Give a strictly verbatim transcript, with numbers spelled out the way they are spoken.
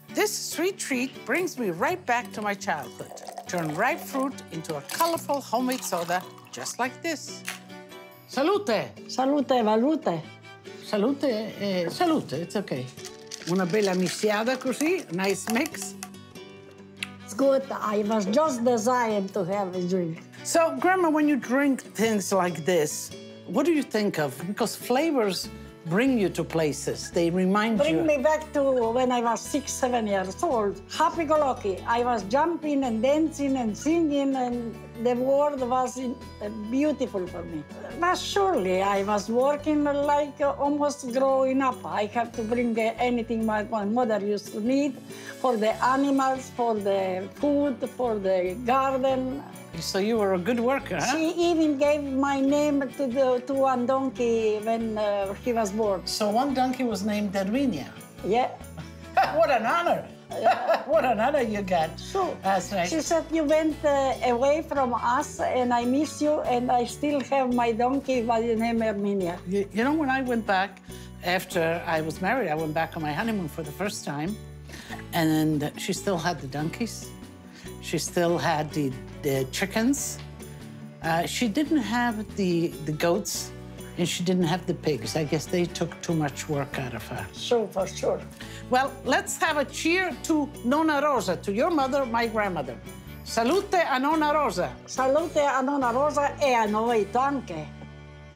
This sweet treat brings me right back to my childhood. Turn ripe fruit into a colorful homemade soda, just like this. Salute! Salute, valute. Salute, eh, salute, it's okay. Una bella mischiata così, nice mix. It's good. I was just designed to have a drink. So, Grandma, when you drink things like this, what do you think of? Because flavors bring you to places. They remind Bring you. me back to when I was six, seven years old. Happy-go-lucky. I was jumping and dancing and singing, and the world was in, uh, beautiful for me. But surely I was working like uh, almost growing up. I had to bring uh, anything my, my mother used to need for the animals, for the food, for the garden. So you were a good worker, huh? She even gave my name to, the, to one donkey when uh, he was born. So one donkey was named Edwinia. Yeah. What an honor. What an honor you got. So, That's right. she said, you went uh, away from us, and I miss you, and I still have my donkey by the name Erminia. You, you know, when I went back after I was married, I went back on my honeymoon for the first time, and then she still had the donkeys. She still had the, the chickens. Uh, she didn't have the, the goats, and she didn't have the pigs. I guess they took too much work out of her. Sure, for sure. Well, let's have a cheer to Nonna Rosa, to your mother, my grandmother. Salute a Nonna Rosa. Salute a Nonna Rosa e a noi anche.